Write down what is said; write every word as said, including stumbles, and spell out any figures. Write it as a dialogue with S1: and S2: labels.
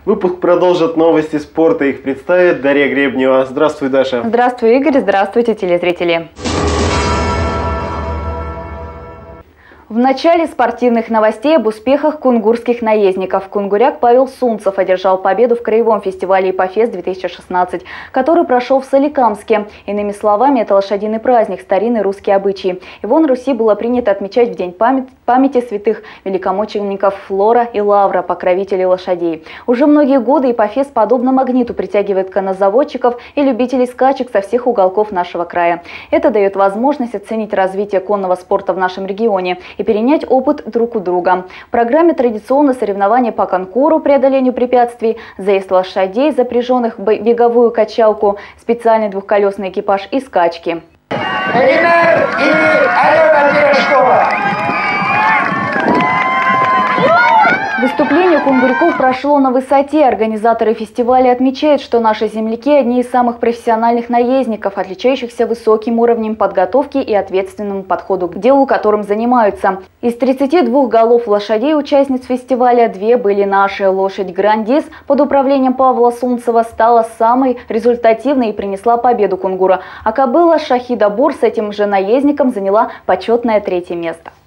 S1: Выпуск продолжит новости спорта. Их представит Дарья Гребнева. Здравствуй, Даша.
S2: Здравствуй, Игорь. Здравствуйте, телезрители. В начале спортивных новостей об успехах кунгурских наездников. Кунгуряк Павел Сунцев одержал победу в краевом фестивале Ипофест две тысячи шестнадцать, который прошел в Соликамске. Иными словами, это лошадиный праздник, старинный русский обычай. Его на Руси было принято отмечать в день памяти, памяти святых великомучеников Флора и Лавра, покровителей лошадей. Уже многие годы Ипофест подобно магниту притягивает коннозаводчиков и любителей скачек со всех уголков нашего края. Это дает возможность оценить развитие конного спорта в нашем регионе и перенять опыт друг у друга. В программе традиционно соревнования по конкуру, преодолению препятствий, заезд лошадей, запряженных в беговую качалку, специальный двухколесный экипаж и скачки.
S3: Элинар и Алена Пирожкова.
S2: Выступление кунгуряков прошло на высоте. Организаторы фестиваля отмечают, что наши земляки – одни из самых профессиональных наездников, отличающихся высоким уровнем подготовки и ответственному подходу к делу, которым занимаются. Из тридцати двух голов лошадей участниц фестиваля две были наши. Лошадь «Грандис» под управлением Павла Сунцева стала самой результативной и принесла победу кунгура. А кобыла «Шахида Бур» с этим же наездником заняла почетное третье место.